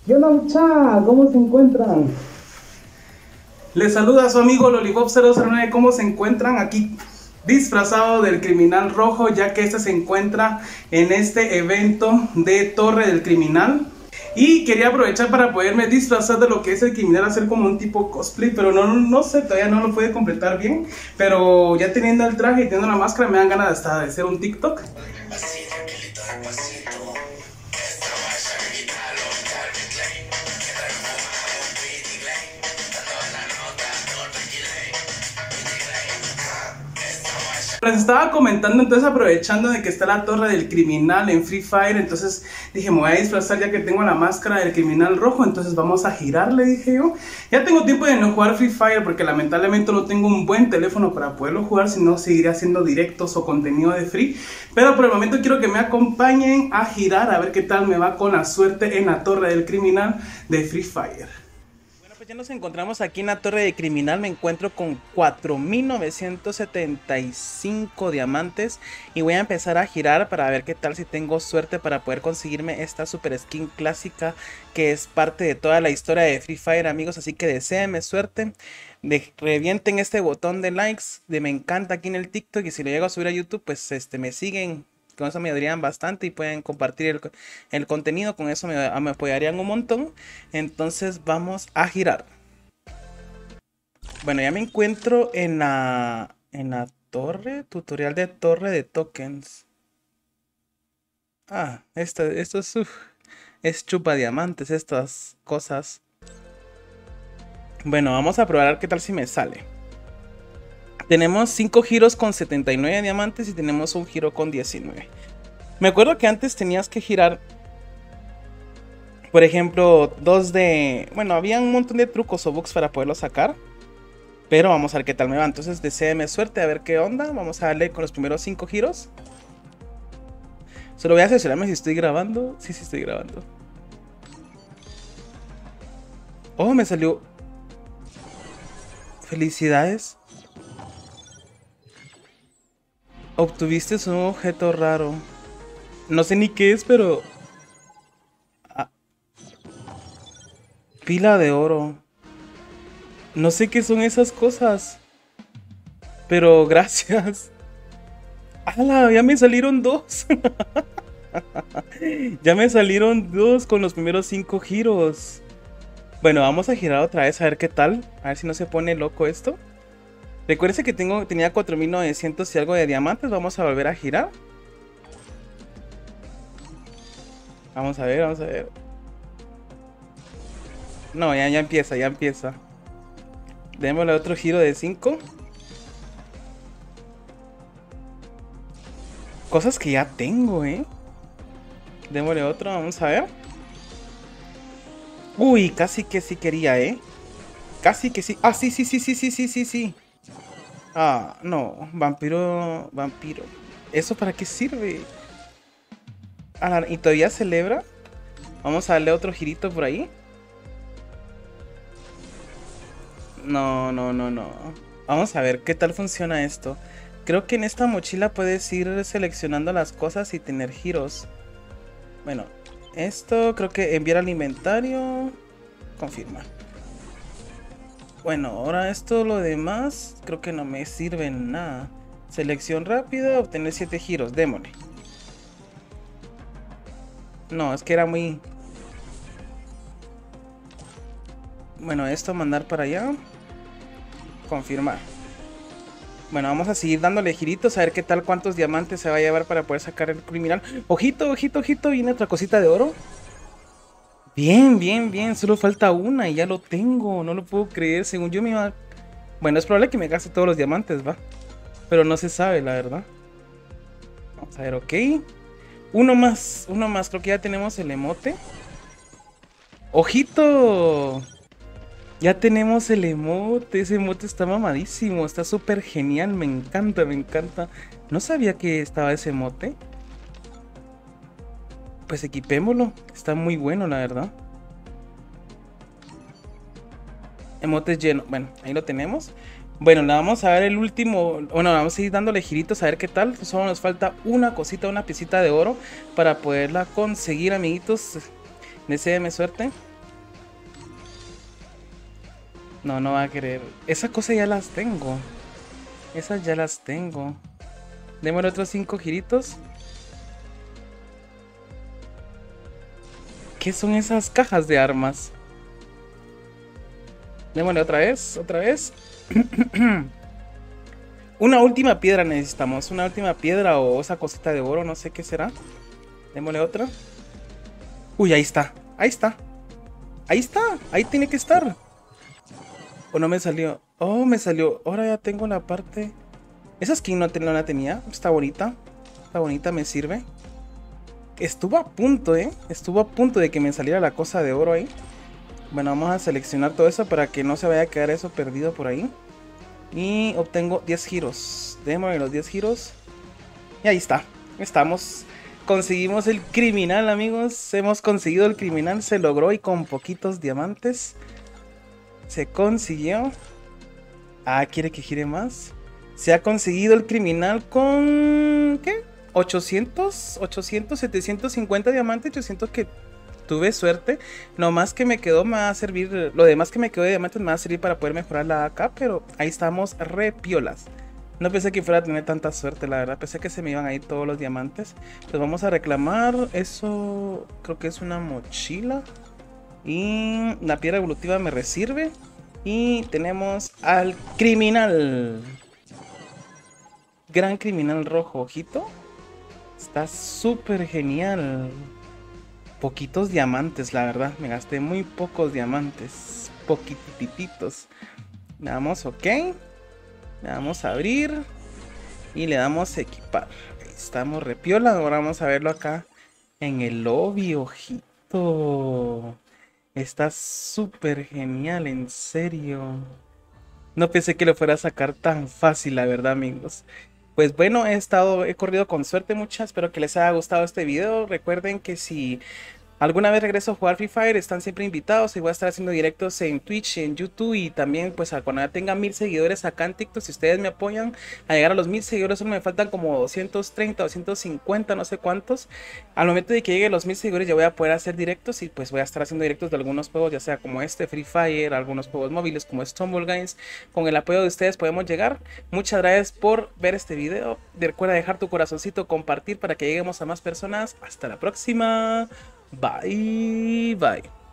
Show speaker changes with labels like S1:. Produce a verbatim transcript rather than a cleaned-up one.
S1: ¿Qué onda, mucha? ¿Cómo se encuentran? Les saluda a su amigo Lollipop cero cero nueve. ¿Cómo se encuentran? Aquí disfrazado del criminal rojo, ya que este se encuentra en este evento de Torre del Criminal. Y quería aprovechar para poderme disfrazar de lo que es el criminal, hacer como un tipo cosplay, pero no, no, no sé, todavía no lo puede completar bien. Pero ya teniendo el traje y teniendo la máscara, me dan ganas hasta de hacer un TikTok. Así, tranquilito, despacito. Les estaba comentando, entonces aprovechando de que está la Torre del Criminal en Free Fire, entonces dije, me voy a disfrazar ya que tengo la máscara del criminal rojo, entonces vamos a girarle, dije yo. Ya tengo tiempo de no jugar Free Fire porque lamentablemente no tengo un buen teléfono para poderlo jugar, si no seguiré haciendo directos o contenido de free. Pero por el momento quiero que me acompañen a girar a ver qué tal me va con la suerte en la Torre del Criminal de Free Fire. Pues ya nos encontramos aquí en la Torre de Criminal. Me encuentro con cuatro mil novecientos setenta y cinco diamantes y voy a empezar a girar para ver qué tal si tengo suerte para poder conseguirme esta super skin clásica que es parte de toda la historia de Free Fire, amigos. Así que deseenme suerte, de, revienten este botón de likes, de me encanta aquí en el TikTok, y si lo llego a subir a YouTube pues este me siguen. Con eso me ayudarían bastante y pueden compartir el, el contenido. Con eso me, me apoyarían un montón. Entonces vamos a girar. Bueno, ya me encuentro en la, en la torre. Tutorial de torre de tokens. Ah, esto, esto es, uf, es chupa diamantes, estas cosas. Bueno, vamos a probar qué tal si me sale. Tenemos cinco giros con setenta y nueve diamantes y tenemos un giro con diecinueve. Me acuerdo que antes tenías que girar, por ejemplo, dos de... Bueno, había un montón de trucos o bugs para poderlo sacar. Pero vamos a ver qué tal me va. Entonces deséeme suerte, a ver qué onda. Vamos a darle con los primeros cinco giros. Solo voy a asegurarme si estoy grabando. Sí, sí estoy grabando. Oh, me salió... Felicidades. Obtuviste un objeto raro. No sé ni qué es, pero... Ah. Pila de oro. No sé qué son esas cosas. Pero gracias. ¡Hala! Ya me salieron dos. Ya me salieron dos con los primeros cinco giros. Bueno, vamos a girar otra vez a ver qué tal. A ver si no se pone loco esto. Recuerden que tengo, tenía cuatro mil novecientos y algo de diamantes. Vamos a volver a girar. Vamos a ver, vamos a ver. No, ya, ya empieza, ya empieza. Démosle otro giro de cinco. Cosas que ya tengo, eh. Démosle otro, vamos a ver. Uy, casi que sí quería, eh. Casi que sí. Ah, sí, sí, sí, sí, sí, sí, sí, sí. Ah, no. Vampiro, vampiro. ¿Eso para qué sirve? Ah, ¿y todavía celebra? Vamos a darle otro girito por ahí. No, no, no, no. Vamos a ver qué tal funciona esto. Creo que en esta mochila puedes ir seleccionando las cosas y tener giros. Bueno, esto creo que enviar al inventario. Confirma. Bueno, ahora esto, lo demás, creo que no me sirve en nada. Selección rápida, obtener siete giros, démosle. No, es que era muy... Bueno, esto mandar para allá. Confirmar. Bueno, vamos a seguir dándole giritos a ver qué tal, cuántos diamantes se va a llevar para poder sacar el criminal. Ojito, ojito, ojito, viene otra cosita de oro. Bien, bien, bien, solo falta una y ya lo tengo, no lo puedo creer, según yo me iba... Bueno, es probable que me gaste todos los diamantes, va. Pero no se sabe, la verdad. Vamos a ver, ok. Uno más, uno más, creo que ya tenemos el emote. ¡Ojito! Ya tenemos el emote, ese emote está mamadísimo, está súper genial, me encanta, me encanta. No sabía que estaba ese emote. Pues equipémoslo, está muy bueno la verdad. Emotes lleno, bueno, ahí lo tenemos. Bueno, le vamos a ver el último. Bueno, vamos a ir dándole giritos a ver qué tal. Solo nos falta una cosita, una piecita de oro para poderla conseguir, amiguitos. Deséenme suerte. No, no va a querer. Esas cosas ya las tengo. Esas ya las tengo. Démosle otros cinco giritos. ¿Qué son esas cajas de armas? Démosle otra vez, otra vez. Una última piedra necesitamos. Una última piedra o esa cosita de oro, no sé qué será. Démosle otra. Uy, ahí está. Ahí está. Ahí está. Ahí tiene que estar. ¿O no me salió? Oh, me salió. Ahora ya tengo la parte. Esa skin no, te, no la tenía. Está bonita. Está bonita, me sirve. Estuvo a punto, ¿eh? Estuvo a punto de que me saliera la cosa de oro ahí. Bueno, vamos a seleccionar todo eso para que no se vaya a quedar eso perdido por ahí. Y obtengo diez giros. Démosle los diez giros. Y ahí está. Estamos. Conseguimos el criminal, amigos. Hemos conseguido el criminal. Se logró y con poquitos diamantes. Se consiguió. Ah, quiere que gire más. Se ha conseguido el criminal con... ¿qué? ochocientos, ochocientos, setecientos cincuenta diamantes. Yo siento que tuve suerte. Lo más que me quedó me va a servir. Lo demás que me quedó de diamantes me va a servir para poder mejorar la A K. Pero ahí estamos re piolas. No pensé que fuera a tener tanta suerte, la verdad. Pensé que se me iban a ir todos los diamantes. Pues vamos a reclamar. Eso creo que es una mochila. Y la piedra evolutiva me resirve. Y tenemos al criminal. Gran criminal rojo, ojito. Está súper genial. Poquitos diamantes, la verdad. Me gasté muy pocos diamantes. Poquitititos. Le damos OK. Le damos a abrir. Y le damos a equipar. Ahí estamos repiola. Ahora vamos a verlo acá en el lobby, ojito. Está súper genial, en serio. No pensé que lo fuera a sacar tan fácil, la verdad, amigos. Pues bueno, he estado, he corrido con suerte, muchas. Espero que les haya gustado este video. Recuerden que si alguna vez regreso a jugar Free Fire, están siempre invitados. Y voy a estar haciendo directos en Twitch, en YouTube. Y también, pues, cuando ya tenga mil seguidores acá en TikTok, si ustedes me apoyan a llegar a los mil seguidores, solo me faltan como doscientos treinta, doscientos cincuenta, no sé cuántos. Al momento de que llegue a los mil seguidores, ya voy a poder hacer directos. Y pues voy a estar haciendo directos de algunos juegos, ya sea como este, Free Fire, algunos juegos móviles como Stumble Games. Con el apoyo de ustedes podemos llegar. Muchas gracias por ver este video. Recuerda dejar tu corazoncito, compartir para que lleguemos a más personas. Hasta la próxima. Bye, bye.